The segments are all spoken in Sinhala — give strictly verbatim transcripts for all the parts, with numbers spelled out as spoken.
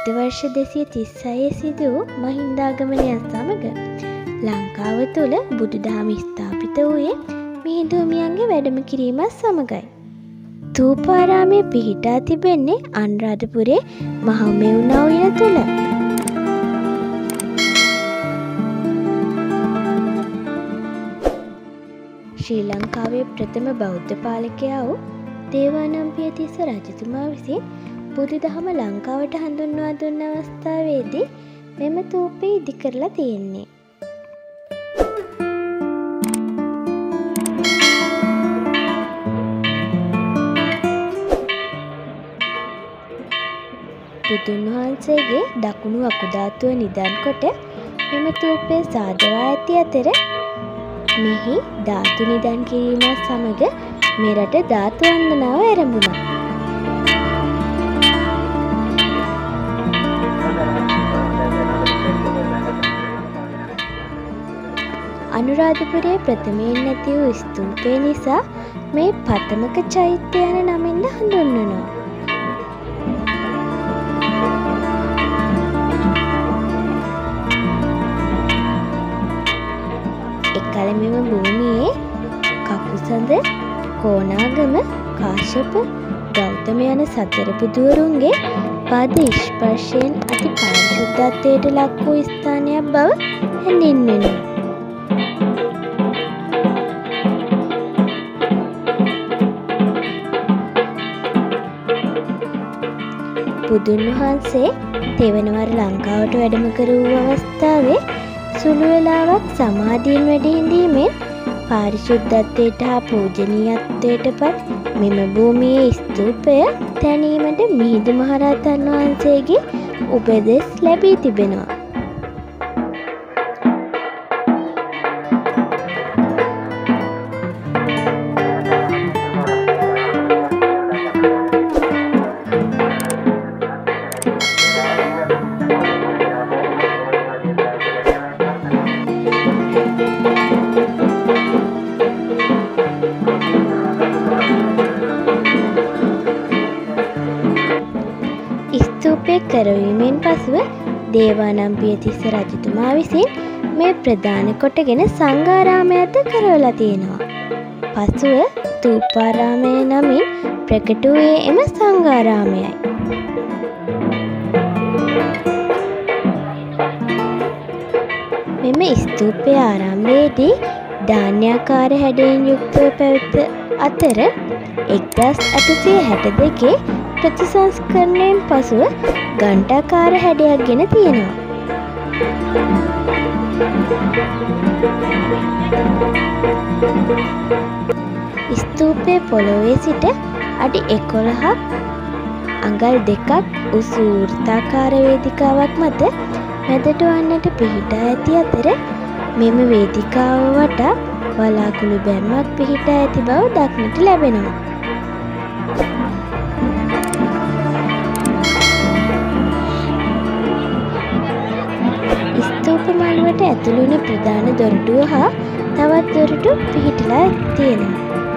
වර්ෂ දෙසිය තිස්හයේ සිදු වූ මහින්දාගමනයන් සමග ලංකාව තුළ බුදුදහම ස්ථාපිත වූයේ මිහිඳුහිමියන්ගේ වැඩම කිරීමත් සමගයි. ථූපාරාමය පිහිටා තිබෙන්නේ අනුරාධපුරේ මහමෙව්නා උයන තුළ. ශ්‍රී ලංකාවේ ප්‍රථම බෞද්ධ පාලකයා වූ දේවානම්පියතිස්ස රජතුමා විසින් බුදුදහම ලංකාවට හඳුන්වා දුන්න අවස්ථාවේදී මෙම ථූපය ඉදි කරලා තියෙන්නේ. බුදුන් වහන්සේගේ දකුණු අකුධාතුව නිදන් කොට මෙම ථූපය සාදවා ඇති අතර මෙහි ධාතු නිදන් කිරීමත් සමග මෙරට ධාතු වන්දනාව ආරම්භුණා. අනුරාධපුරයේ ප්‍රථමයෙන් නැති වූ ස්තූපය නිසා මේ පතමක චෛත්‍ය යන නමින්ද හඳුන්වනවා. එකල මෙම භූමියේ කකුසඳ, කෝණාගම, කාශ්‍යප, ගෞතම යන සතර බුදුවරුන්ගේ පාද ස්පර්ශයෙන් අති පාරිශුද්ධත්වයට ලක් වූ ස්ථානයක් බව හැඳින්වෙනවා. බුදුන් වහන්සේ තෙවනවර ලංකාවට වැඩම කර වූ අවස්ථාවේ සුළු වේලාවක් සමාධියෙන් වැඩ හිඳීමෙන් පාරිශුද්ධත්වයට හා පූජනීයත්වයට පත් මෙම භූමියේ ස්තූපය තැනීමට මිහිඳු මහරහතන් වහන්සේගේ උපදෙස් ලැබී තිබෙනවා. ස්තූපය කරවීමෙන් පසුව දේවානම්පියතිස්ස රජතුමා විසින් මේ ප්‍රධාන කොටගෙන සංඝාරාමයක්ද කරවලා තියෙනවා. පසුව ථූපාරාමය නමින් ප්‍රකට වූයේ එම සංඝාරාමයයි. මෙම ස්තූපය ආරම්භයේදී ධාන්‍යාකාර හැඩයෙන් යුක්තව පැවත අතර එක්දහස් අටසිය හැට දෙකේ ප්‍රතිසංස්කරණයෙන් පසුව ඝණ්ඨාකාර හැඩයක් ගෙන තියෙනවා. ස්තූපයේ පොළොවේ සිට අඩි එකොළහක් අඟල් දෙකක් උසු වෘත්තාකාර වේදිකාවක් මත මැදට වන්නට පිහිටා ඇති අතර මෙම වේදිකාව වටා වලාකුළු බැම්මක් පිහිටා ඇති බව දක්නට ලැබෙනවා. ස්තූප මළුවට ඇතුළු වන ප්‍රධාන දොරටුව හා තවත් දොරටු පිහිටලා තියෙනවා.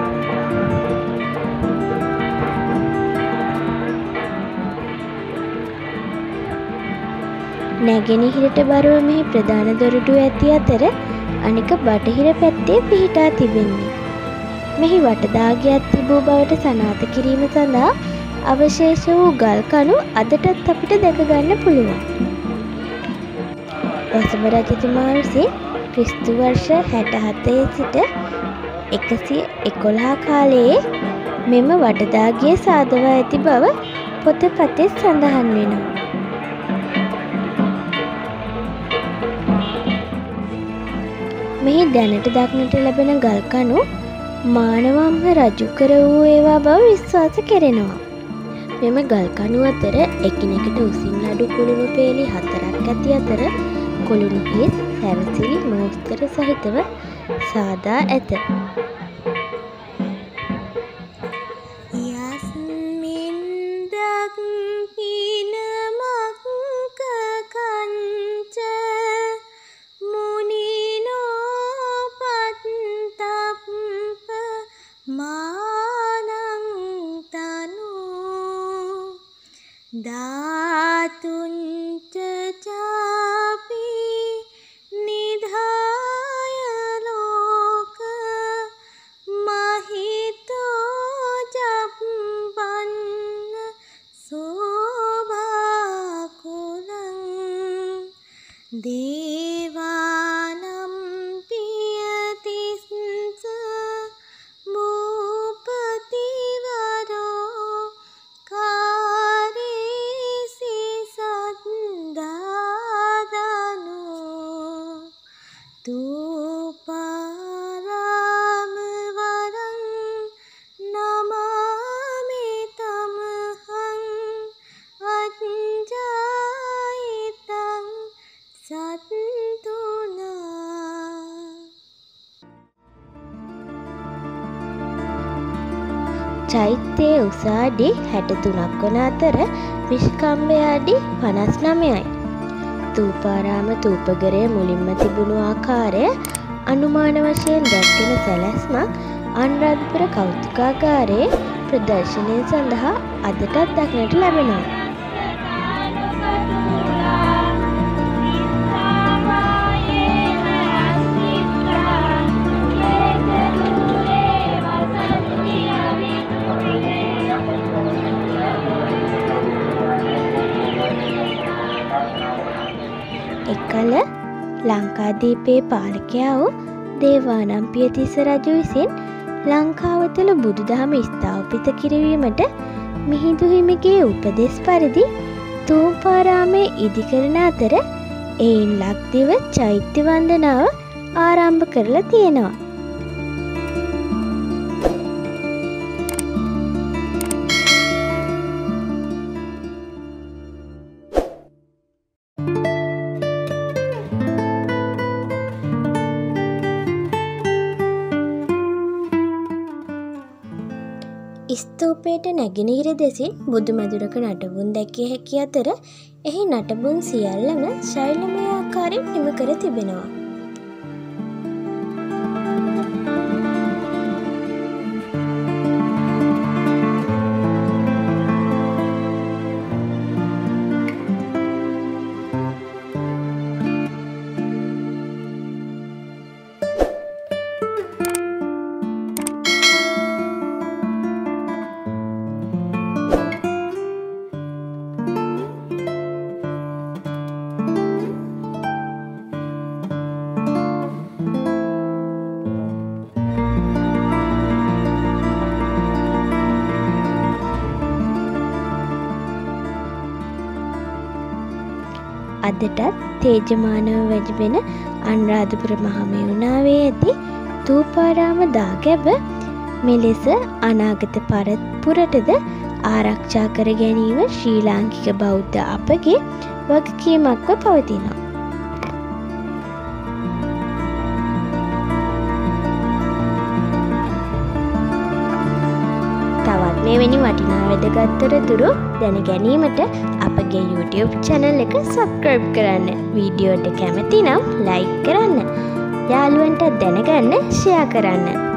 නැගෙනහිරට බරව මෙහි ප්‍රධාන දොරටුව ඇති අතර අනික බටහිර පැත්තේ පිහිටා තිබෙන්නේ. මෙහි වටදාගයක් තිබූ බවට සනාථ කිරීම සඳහා අවශේෂ වූ ගල් කණු අදටත් අපිට දැක ගන්න පුළුවන්. වසභ රජතුමා විසින් ක්‍රිස්තු වර්ෂ හැට හතේ සිට එකසිය එකොළහ කාලයේ මෙම වටදාගිය සාදවා ඇති බව පොතපතේ සඳහන් වෙනවා. මෙහි දැනට දක්නට ලැබෙන ගල් කණු මානවම්ම රජු කර වූ ඒවා බව විශ්වාස කෙරෙනවා. මෙම ගල් කණු අතර එකිනෙකට උසින් අඩු කුළුණු පේලි හතරක් ඇති අතර කුළුණු හිස් සැරසිලි මෝස්තර සහිතව සාදා ඇත. ධාතුන් දේවානම් පියතිස්ස මූපතිවරෝ කාරේසි සද්දාදනෝ තූපාරාම වරං නමාමි තමහං අජ්ජායිතං සත්තුනා. චෛත්‍යයේ උස අඩි හැට තුනක් වන අතර විෂ්කම්භය අඩි පනස් නවයයි. ථූපාරාම ථූපඝරය මුලින්ම තිබුණු ආකාරය අනුමාන වශයෙන් දැක්වෙන සැලැස්මක් අනුරාධපුර කෞතුකාගාරයේ ප්‍රදර්ශනය සඳහා අදටත් දක්නට ලැබෙනවා. එකල ලංකාදීපයේ පාලකයා වූ දේවානම් පියතිස්ස රජු විසින් ලංකාව තුළ බුදුදහම ස්ථාපිත කිරීමට මිහිඳු හිමිගේ උපදෙස් පරිදි ථූපාරාමය ඉදිකරන අතර එයින් ලක්දිව චෛත්‍ය වන්දනාව ආරම්භ කරලා තියෙනවා. ස්තූපයට නැගෙනහිර දෙසින් බුදුමැදුරක නටබුන් දැකිය හැකි අතර එහි නටබුන් සියල්ලම ශෛලමය ආකාරයෙන් නිම කර තිබෙනවා. අදටත් තේජමානව වැජඹෙන අනුරාධපුර මහමෙවුනාවේ ඇති ථූපාරාම දාගැබ මෙලෙස අනාගත පරපුරටද ආරක්ෂා කර ගැනීම ශ්‍රී ලාංකික බෞද්ධ අපගේ වගකීමක්ව පවතිනවා. තවත් මෙවැනි වටිනා වැදගත් තොරතුරු දැන ගැනීමට අපගේ YouTube channel එක subscribe කරන්න. වීඩියෝට කැමති නම් like කරන්න. යාළුවන්ට දැනගන්න share කරන්න.